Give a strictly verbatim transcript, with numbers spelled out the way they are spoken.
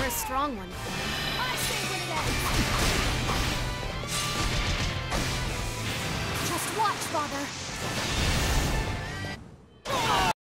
a strong one. I say when it ends. Just watch, Father.